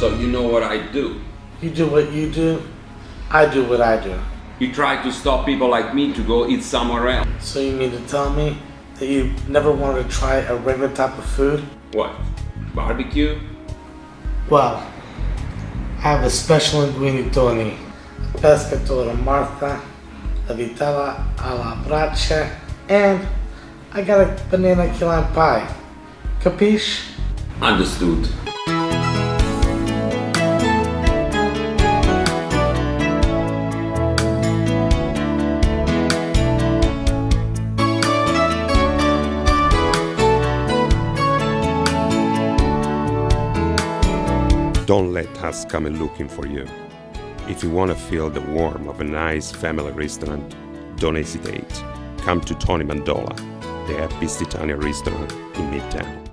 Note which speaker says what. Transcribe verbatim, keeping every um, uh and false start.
Speaker 1: So you know what I do.
Speaker 2: You do what you do, I do what I do.
Speaker 1: You try to stop people like me to go eat somewhere else.
Speaker 2: So you mean to tell me that you never wanted to try a regular type of food?
Speaker 1: What? Barbecue?
Speaker 2: Well, I have a special inguinitoni, pescatore Martha, a vitella alla brace, and I got a banana key lime pie. Capiche?
Speaker 1: Understood.
Speaker 3: Don't let us come looking for you. If you want to feel the warmth of a nice family restaurant, don't hesitate. Come to Tony Mandola, the Epistitania restaurant in Midtown.